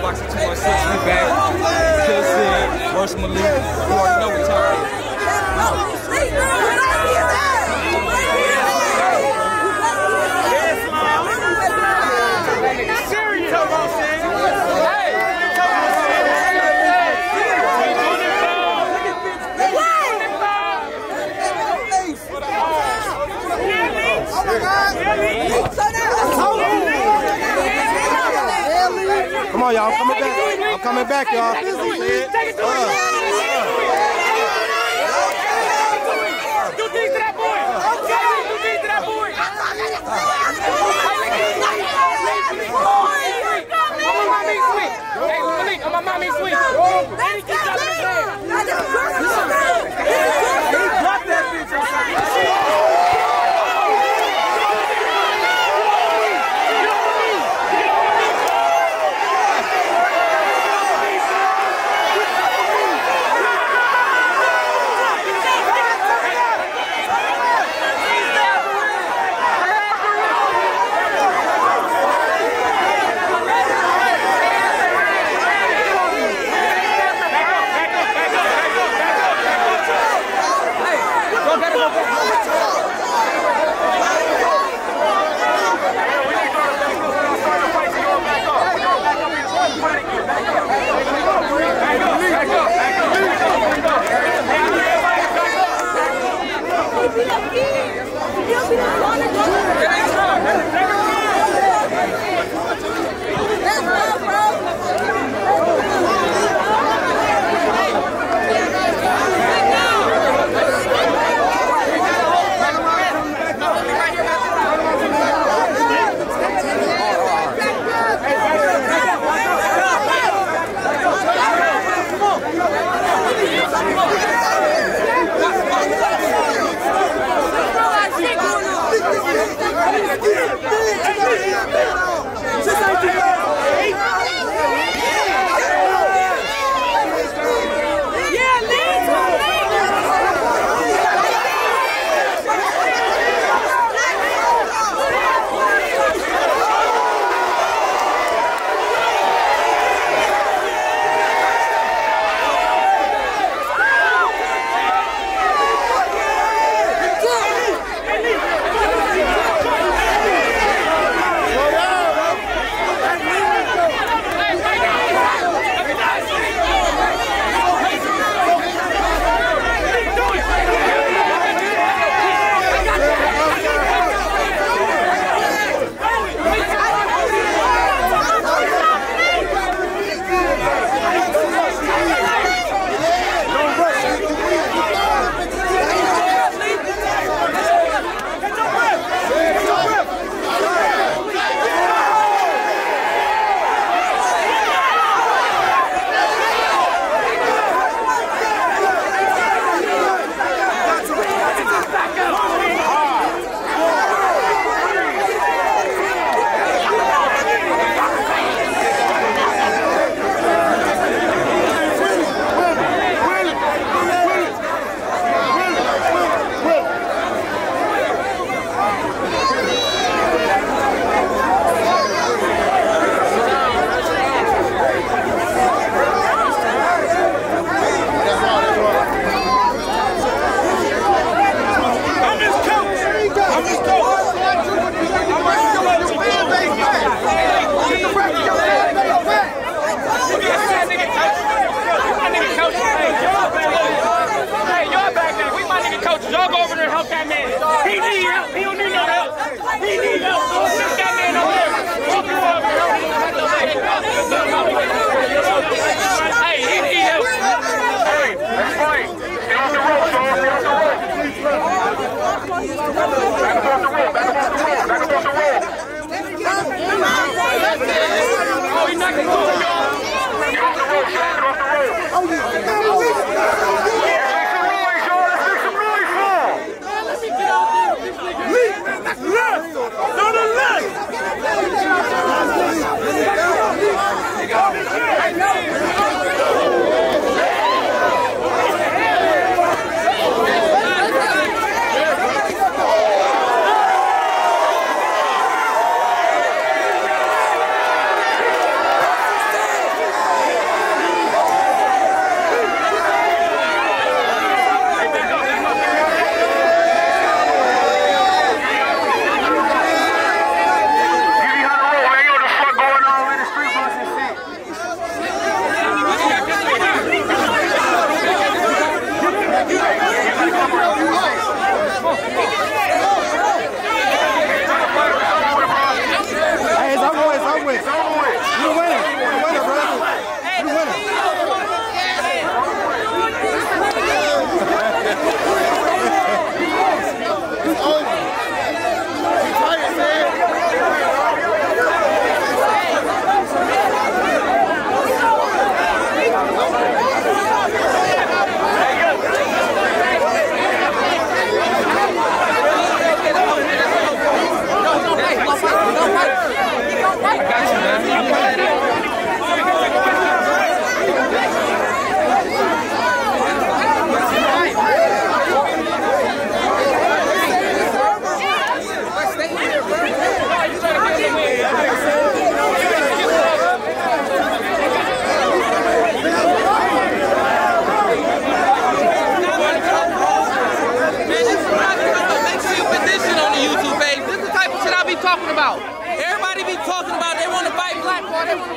Boxing 216, we back. Kill Sid, versus Malik. You already know what time it is. Come on, y'all. I'm coming back. I'm coming back, y'all. Take it to Do things to that boy. Do things to that boy. Hey, Malik, I'm a mommy sweet.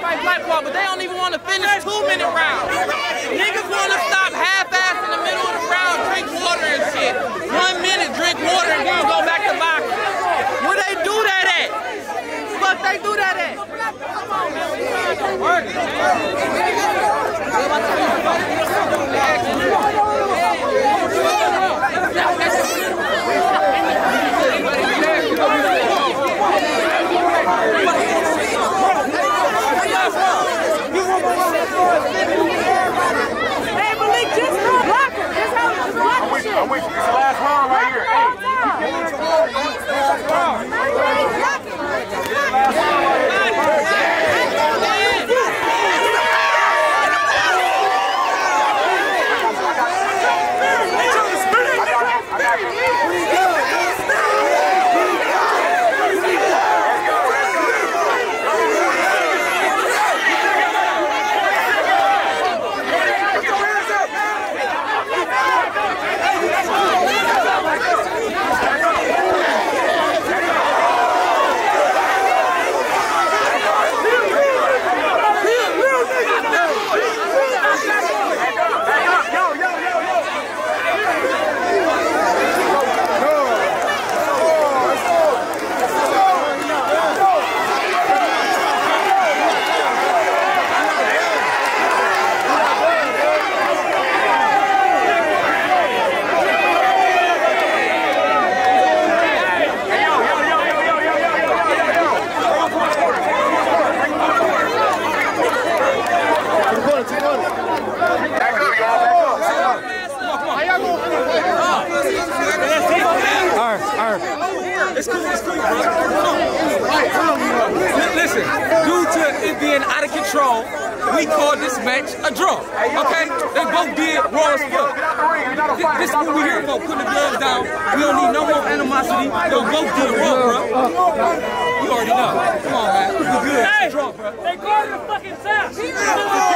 fight Blackwall, but they don't even want to finish 2-minute rounds. Niggas want to stop half-ass in the middle of the round, drink water and shit. 1 minute, drink water, and then go back to boxing. Where they do that at? Fuck, they do that at? Hey, Malik, just block her. That's how it's block her shit. I'm with you. It's the last round right here. Hey, Listen, due to it being out of control, we called this match a draw. Okay? They both did raw as fuck. This is what we here for, putting the gloves down. We don't need no more animosity. They both did raw, bro. You already know. Come on, man. We good. Hey, draw, bro. they called it a fucking tap.